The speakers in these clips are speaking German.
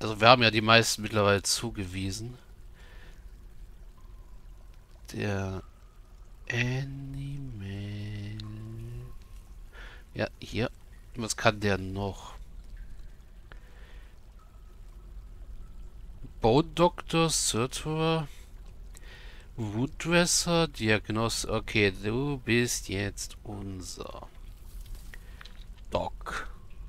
Also wir haben ja die meisten mittlerweile zugewiesen. Der Animal. Ja, hier. Was kann der noch? Bone Doctor, Surtur, Wounddresser, Diagnos. Okay, du bist jetzt unser Doc.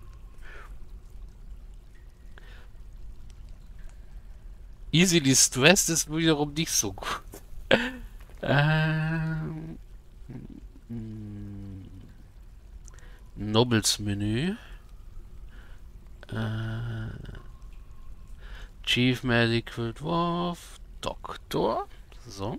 Easily Stressed ist wiederum nicht so gut. Ähm, Nobles Menü. Chief Medical Dwarf. Doktor. So.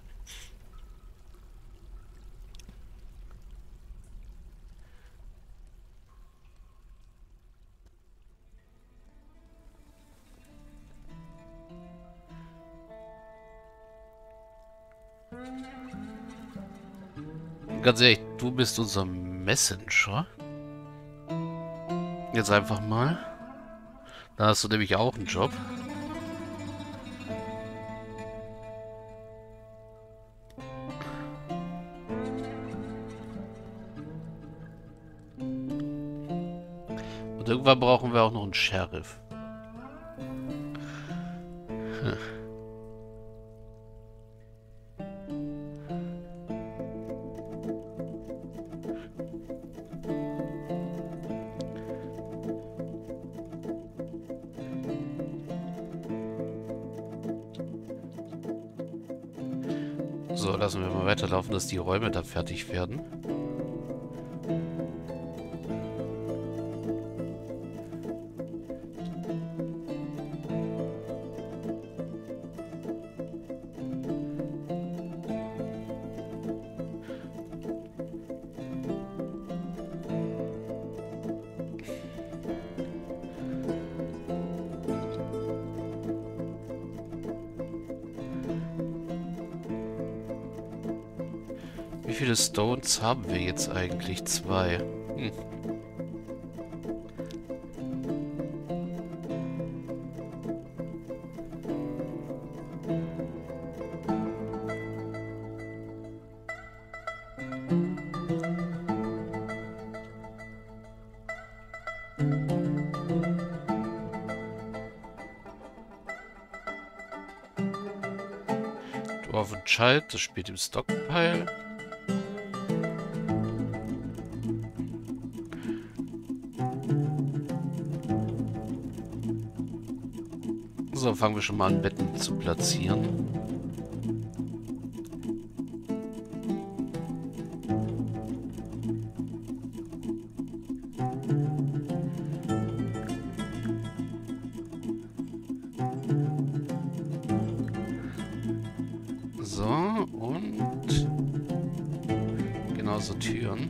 Ganz ehrlich, du bist unser Messenger. Jetzt einfach mal. Da hast du nämlich auch einen Job. Und irgendwann brauchen wir auch noch einen Sheriff. Hm. So, lassen wir mal weiterlaufen, dass die Räume da fertig werden. Wie viele Stones haben wir jetzt eigentlich? 2. Hm. Dwarven Child, das spielt im Stockpile. So, fangen wir schon mal an, Betten zu platzieren. So, und genauso Türen.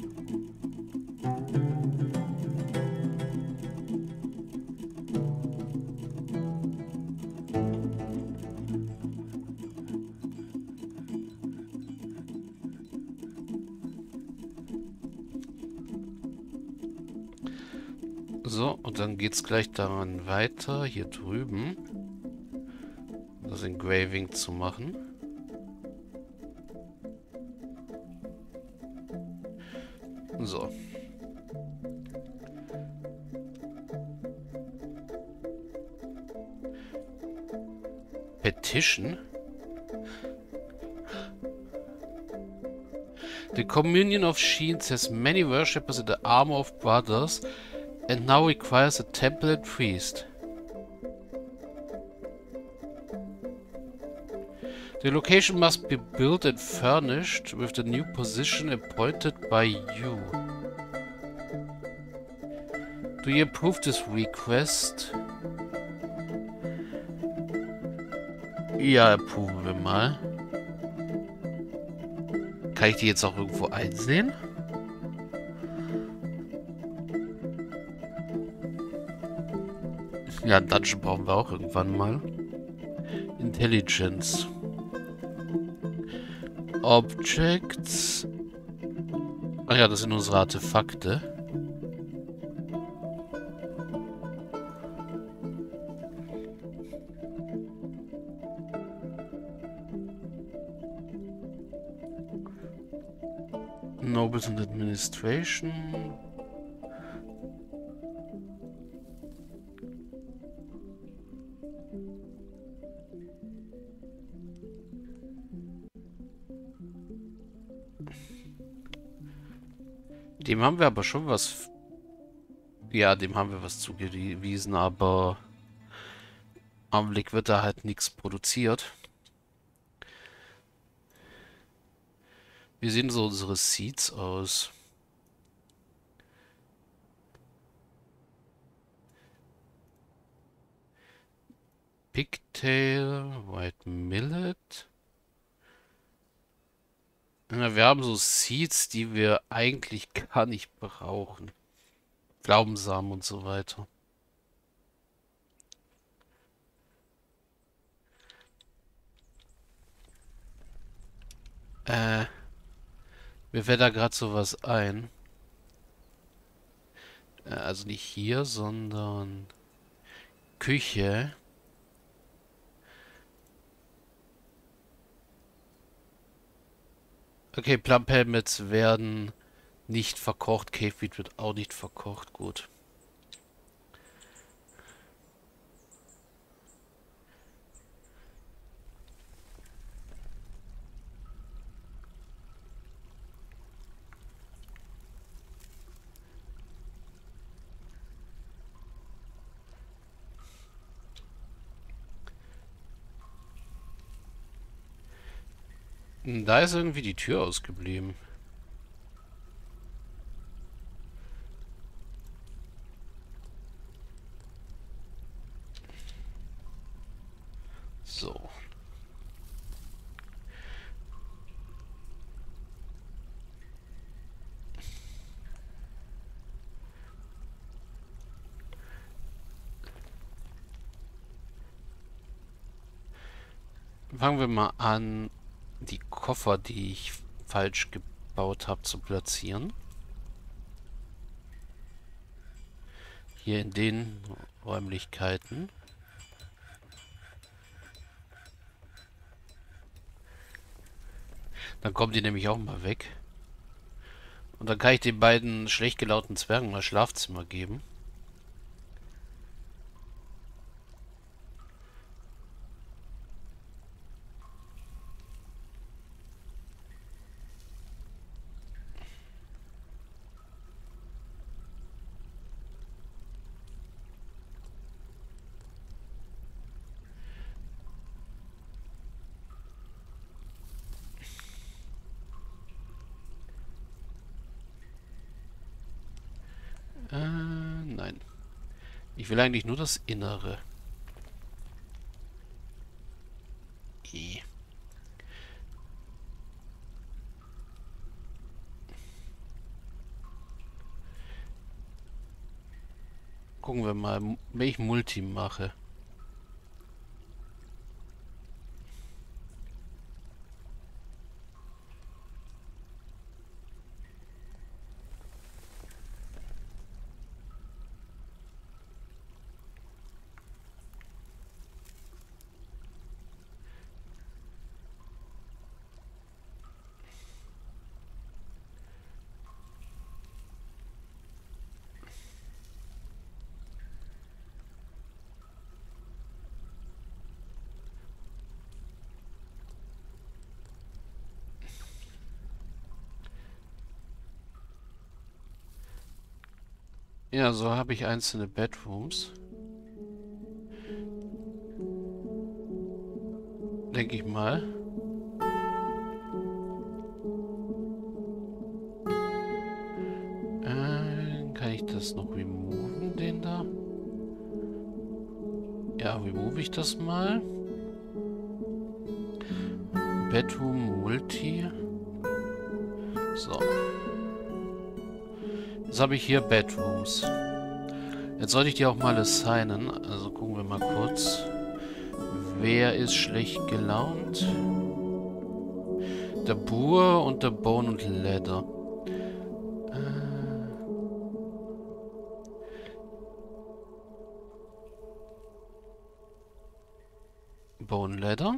So, und dann geht's gleich daran weiter, hier drüben das Engraving zu machen. So. Petition. The Communion of Sheens has many worshippers in the armor of brothers and now requires a temple and priest. The location must be built and furnished with the new position appointed by you. Do you approve this request? Ja, approven wir mal. Kann ich die jetzt auch irgendwo einsehen? Ja, einen Dungeon brauchen wir auch irgendwann mal. Intelligence. Objects. Ach ja, das sind unsere Artefakte. Nobles and Administration. Dem haben wir aber schon was... Ja, dem haben wir was zugewiesen, aber... Am Blick wird da halt nichts produziert. Wie sehen so unsere Seeds aus? Pigtail, White Millet. Ja, wir haben so Seeds, die wir eigentlich gar nicht brauchen. Pflaumensamen und so weiter. Mir fällt da gerade sowas ein. Also nicht hier, sondern Küche. Okay, Plum Helmets werden nicht verkocht. Caveweed wird auch nicht verkocht. Gut. Da ist irgendwie die Tür ausgeblieben. So. Fangen wir mal an, die Koffer, die ich falsch gebaut habe, zu platzieren. Hier in den Räumlichkeiten. Dann kommen die nämlich auch mal weg. Und dann kann ich den beiden schlecht gelaunten Zwergen mal Schlafzimmer geben. Nein. Ich will eigentlich nur das Innere. I. Gucken wir mal, wenn ich Multi mache. Ja, so habe ich einzelne Bedrooms. Denke ich mal. Kann ich das noch removen, den da? Ja, remove ich das mal. Bedroom Multi. So. Jetzt habe ich hier Bedrooms. Jetzt sollte ich die auch mal assignen. Also gucken wir mal kurz. Wer ist schlecht gelaunt? Der Boar und der Bone und Leather. Bone Leather.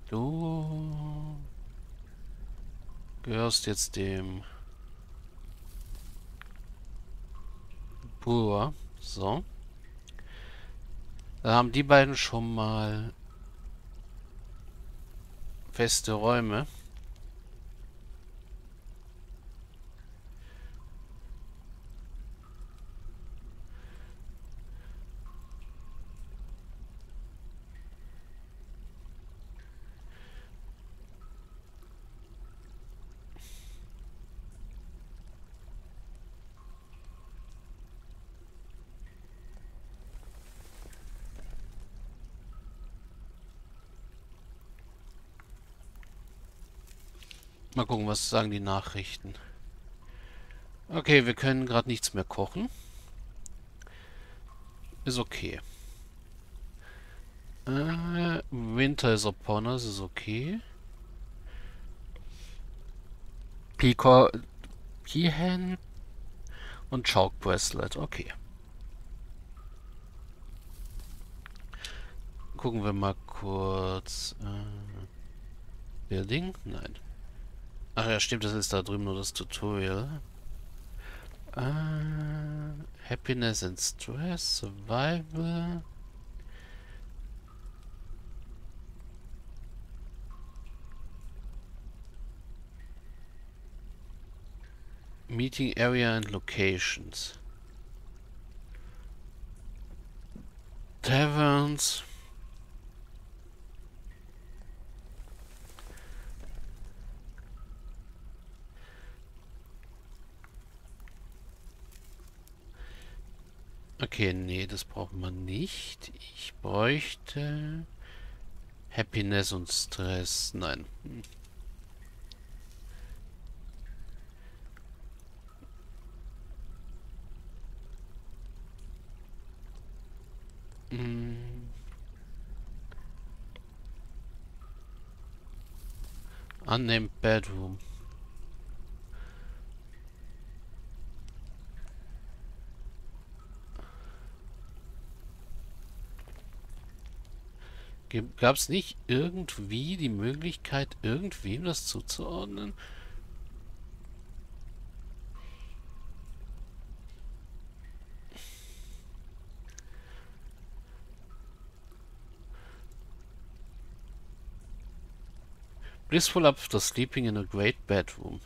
Du gehörst jetzt dem Bauer. So. Da haben die beiden schon mal feste Räume. Mal gucken, was sagen die Nachrichten. Okay, wir können gerade nichts mehr kochen. Ist okay. Winter is upon us, ist okay. Peahen und Chalk Bracelet, okay. Gucken wir mal kurz. Building? Nein. Ach ja, stimmt, das ist da drüben nur das Tutorial. Happiness and Stress, Survival. Meeting Area and Locations. Taverns. Okay, nee, das braucht man nicht. Ich bräuchte Happiness und Stress. Nein. Unnamed Bedroom. Gab es nicht irgendwie die Möglichkeit, irgendwem das zuzuordnen? Blissful after sleeping in a great bedroom.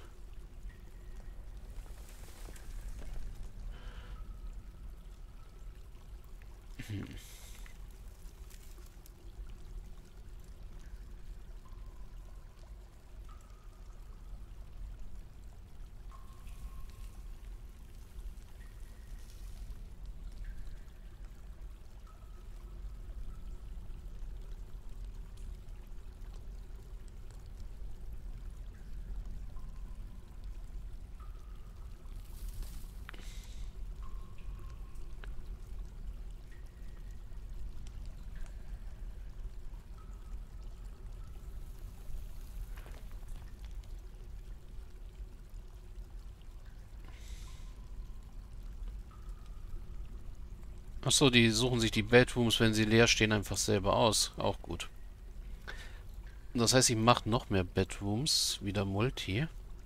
Achso, die suchen sich die Bedrooms, wenn sie leer stehen, einfach selber aus. Auch gut. Das heißt, ich mache noch mehr Bedrooms, wieder Multi.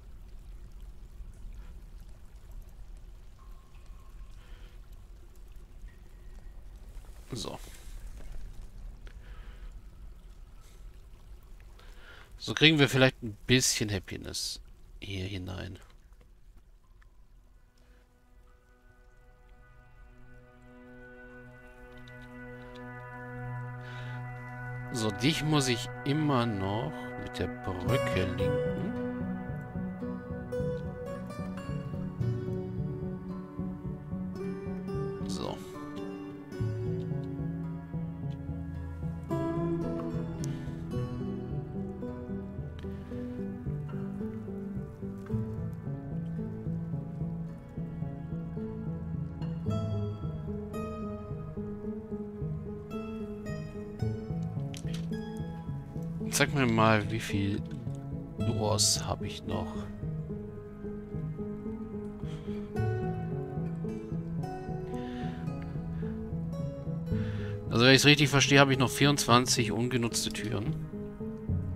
So. So kriegen wir vielleicht ein bisschen Happiness hier hinein. So, dich muss ich immer noch mit der Brücke linken. So. Sag mir mal, wie viel Doors habe ich noch? Also wenn ich es richtig verstehe, habe ich noch 24 ungenutzte Türen.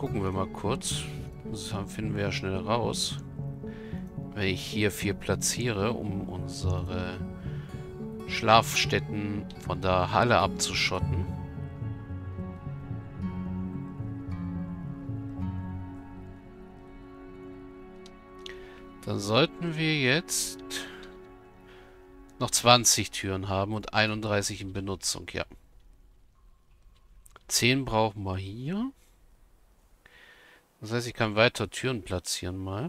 gucken wir mal kurz. Das finden wir ja schnell raus. Wenn ich hier 4 platziere, um unsere Schlafstätten von der Halle abzuschotten. Dann sollten wir jetzt noch 20 Türen haben und 31 in Benutzung, ja. 10 brauchen wir hier. Das heißt, ich kann weiter Türen platzieren mal.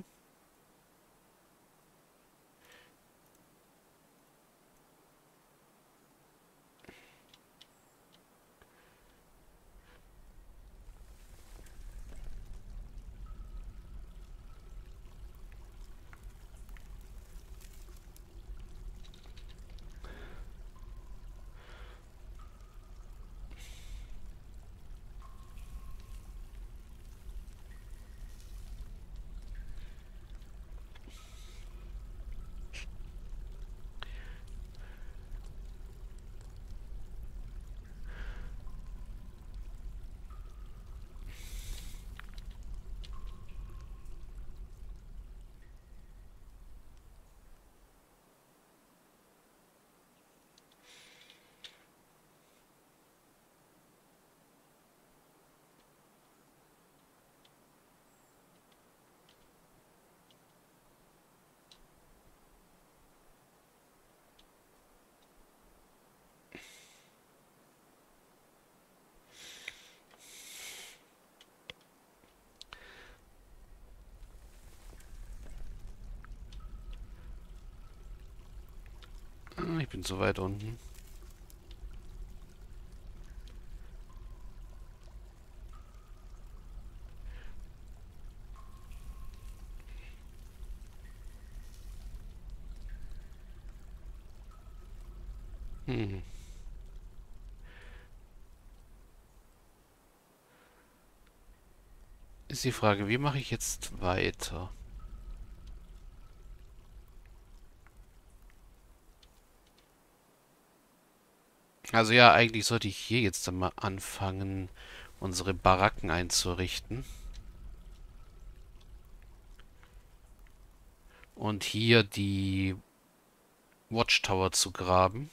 Ah, ich bin zu weit unten. Hm. Ist die Frage, wie mache ich jetzt weiter? Also ja, eigentlich sollte ich hier jetzt dann mal anfangen, unsere Baracken einzurichten. Und hier die Watchtower zu graben.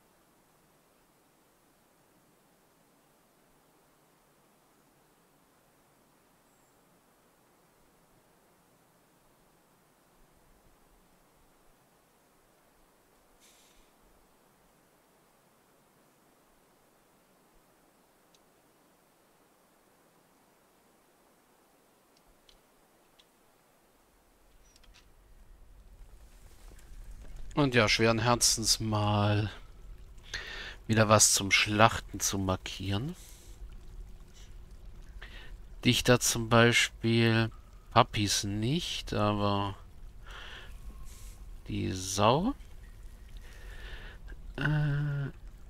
Und ja, schweren Herzens mal wieder was zum Schlachten zu markieren. Dichter zum Beispiel. Puppies nicht, aber die Sau. Äh,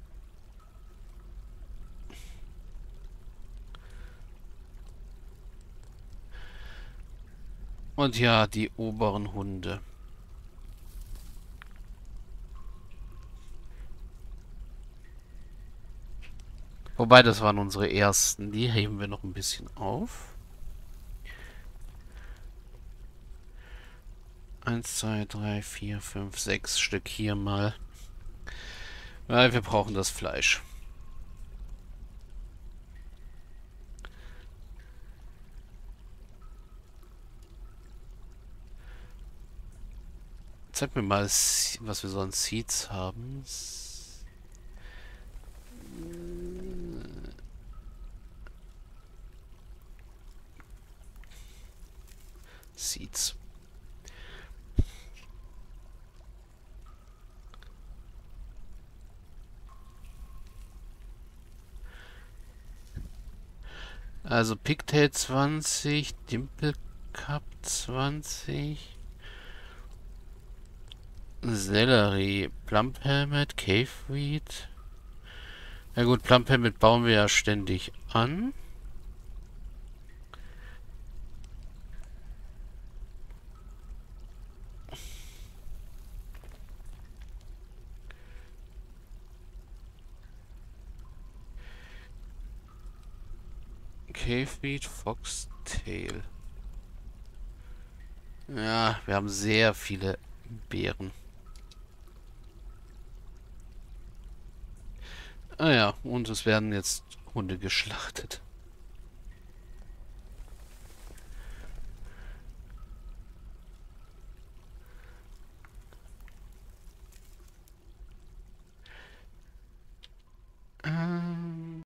und ja, die oberen Hunde. Wobei, das waren unsere ersten. Die heben wir noch ein bisschen auf. 1, 2, 3, 4, 5, 6 Stück hier mal. Weil wir brauchen das Fleisch. Zeig mir mal, was wir so an Seeds haben. Seeds. Also Pigtail 20, Dimple Cup 20, Sellerie, Plump Helmet, Cave Weed. Ja gut, Plump Helmet bauen wir ja ständig an. Cave Weed, Fox Tail. Ja, wir haben sehr viele Beeren. Ah ja, und es werden jetzt Hunde geschlachtet.